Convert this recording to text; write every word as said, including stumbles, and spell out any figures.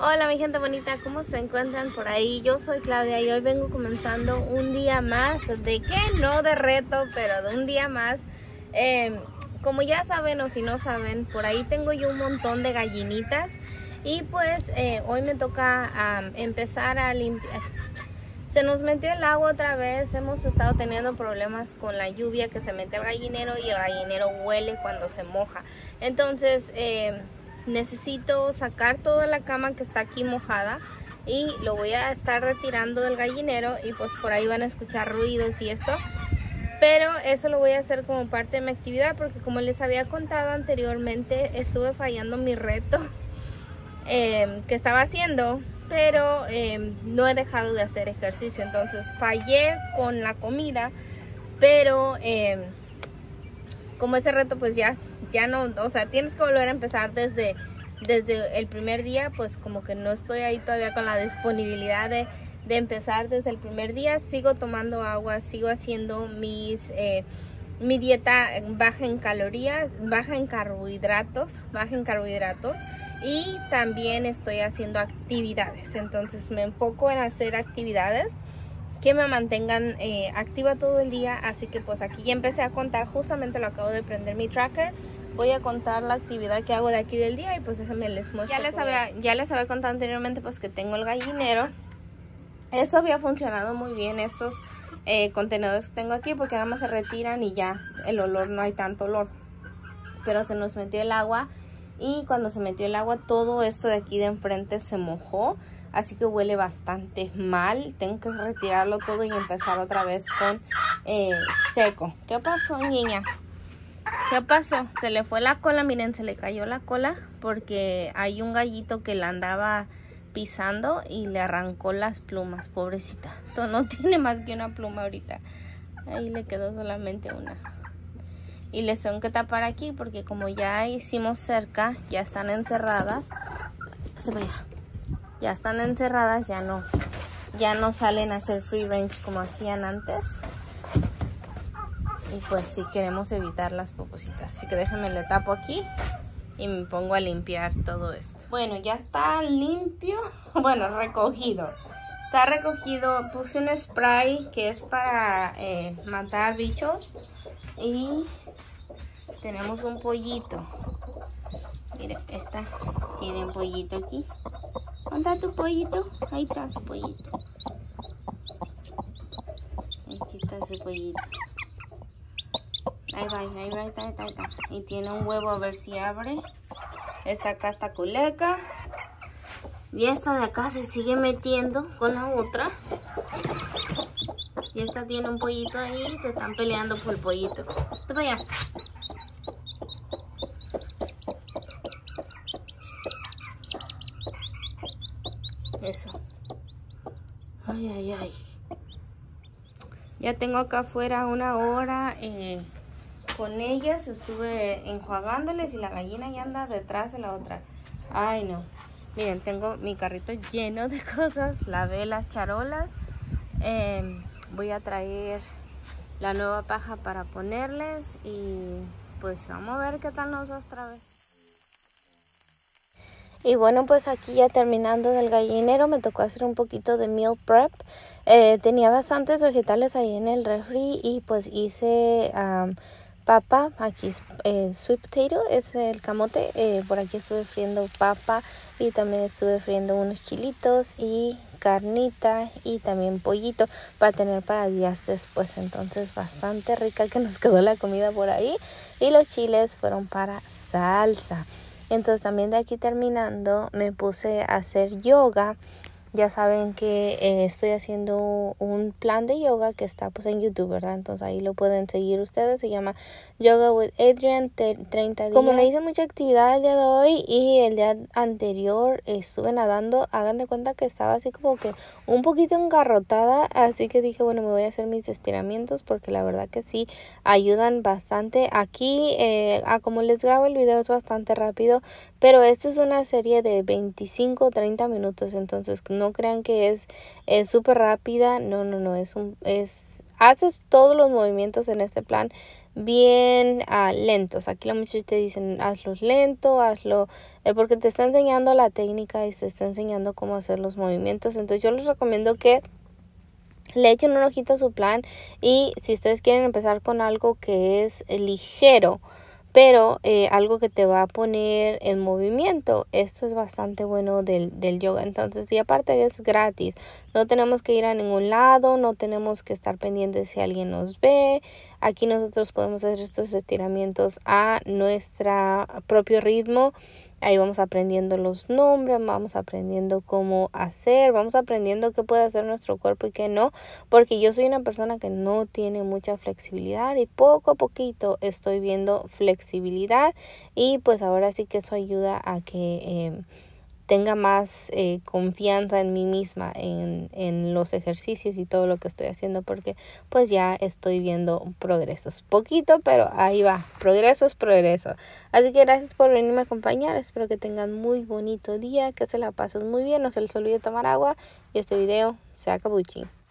Hola mi gente bonita, ¿cómo se encuentran por ahí? Yo soy Claudia y hoy vengo comenzando un día más, ¿de qué? No de reto, pero de un día más. Eh, como ya saben o si no saben, por ahí tengo yo un montón de gallinitas y pues eh, hoy me toca um, empezar a limpiar. Se nos metió el agua otra vez, hemos estado teniendo problemas con la lluvia que se mete al gallinero y el gallinero huele cuando se moja. Entonces eh, necesito sacar toda la cama que está aquí mojada y lo voy a estar retirando del gallinero y pues por ahí van a escuchar ruidos y esto. Pero eso lo voy a hacer como parte de mi actividad porque como les había contado anteriormente estuve fallando mi reto eh, que estaba haciendo. Pero eh, no he dejado de hacer ejercicio, entonces fallé con la comida, pero eh, como ese reto pues ya, ya no, o sea, tienes que volver a empezar desde, desde el primer día, pues como que no estoy ahí todavía con la disponibilidad de, de empezar desde el primer día. Sigo tomando agua, sigo haciendo mis... Eh, mi dieta baja en calorías, baja en carbohidratos, baja en carbohidratos y también estoy haciendo actividades. Entonces me enfoco en hacer actividades que me mantengan eh, activa todo el día. Así que pues aquí ya empecé a contar, justamente lo acabo de prender mi tracker. Voy a contar la actividad que hago de aquí del día y pues déjenme les muestro. Ya les había, ya les había contado anteriormente pues que tengo el gallinero. Esto había funcionado muy bien, estos eh, contenedores que tengo aquí, porque nada más se retiran y ya el olor, no hay tanto olor. Pero se nos metió el agua y cuando se metió el agua todo esto de aquí de enfrente se mojó. Así que huele bastante mal. Tengo que retirarlo todo y empezar otra vez con eh, seco. ¿Qué pasó, niña? ¿Qué pasó? Se le fue la cola, miren, se le cayó la cola porque hay un gallito que la andaba pisando y le arrancó las plumas, pobrecita. Esto no tiene más que una pluma ahorita. Ahí le quedó solamente una. Y les tengo que tapar aquí porque como ya hicimos cerca, ya están encerradas. Se vaya. Ya están encerradas, ya no, ya no salen a hacer free range como hacían antes. Y pues sí queremos evitar las popositas. Así que déjenme le tapo aquí y me pongo a limpiar todo esto. Bueno, ya está limpio. Bueno, recogido. Está recogido. Puse un spray que es para eh, matar bichos. Y tenemos un pollito. Mire, esta tiene un pollito aquí. ¿Dónde está tu pollito? Ahí está su pollito. Aquí está su pollito. Ahí va, ahí va, ahí está, ahí está, ahí está. Y tiene un huevo, a ver si abre. Esta acá está culeca. Y esta de acá se sigue metiendo con la otra. Y esta tiene un pollito ahí. Se están peleando por el pollito. Te para allá. Eso. Ay, ay, ay. Ya tengo acá afuera una hora eh, con ellas. Estuve enjuagándoles y la gallina ya anda detrás de la otra. Ay, no. Miren, tengo mi carrito lleno de cosas. Lavé las charolas. Eh, voy a traer la nueva paja para ponerles. Y pues vamos a ver qué tal nos va otra vez. Y bueno, pues aquí ya terminando del gallinero, me tocó hacer un poquito de meal prep. Eh, tenía bastantes vegetales ahí en el refri y pues hice um, papa. Aquí es eh, sweet potato, es el camote. Eh, por aquí estuve friendo papa y también estuve friendo unos chilitos y carnita y también pollito para tener para días después. Entonces bastante rica que nos quedó la comida por ahí. Y los chiles fueron para salsa. Entonces también de aquí terminando me puse a hacer yoga. Ya saben que eh, estoy haciendo un plan de yoga que está pues en YouTube, ¿verdad? Entonces ahí lo pueden seguir ustedes. Se llama Yoga with Adrian, treinta días. Como no hice mucha actividad el día de hoy y el día anterior estuve nadando, hagan de cuenta que estaba así como que un poquito engarrotada. Así que dije, bueno, me voy a hacer mis estiramientos porque la verdad que sí ayudan bastante. Aquí, eh, ah, como les grabo el video es bastante rápido, pero esto es una serie de veinticinco o treinta minutos, entonces no crean que es súper rápida. No, no, no, es un, es, haces todos los movimientos en este plan bien uh, lentos. Aquí la muchacha te dicen hazlo lento, hazlo, eh, porque te está enseñando la técnica y te está enseñando cómo hacer los movimientos. Entonces yo les recomiendo que le echen un ojito a su plan, y si ustedes quieren empezar con algo que es ligero, pero eh, algo que te va a poner en movimiento, esto es bastante bueno del, del yoga. Entonces, y aparte es gratis, no tenemos que ir a ningún lado, no tenemos que estar pendientes si alguien nos ve. Aquí nosotros podemos hacer estos estiramientos a nuestro propio ritmo. Ahí vamos aprendiendo los nombres, vamos aprendiendo cómo hacer, vamos aprendiendo qué puede hacer nuestro cuerpo y qué no, porque yo soy una persona que no tiene mucha flexibilidad, y poco a poquito estoy viendo flexibilidad, y pues ahora sí que eso ayuda a que eh, tenga más eh, confianza en mí misma, en, en los ejercicios y todo lo que estoy haciendo, porque pues ya estoy viendo progresos, poquito, pero ahí va, progreso es progreso. Así que gracias por venirme a acompañar, espero que tengan muy bonito día, que se la pasen muy bien, no se les olvide tomar agua, y este video se acabó.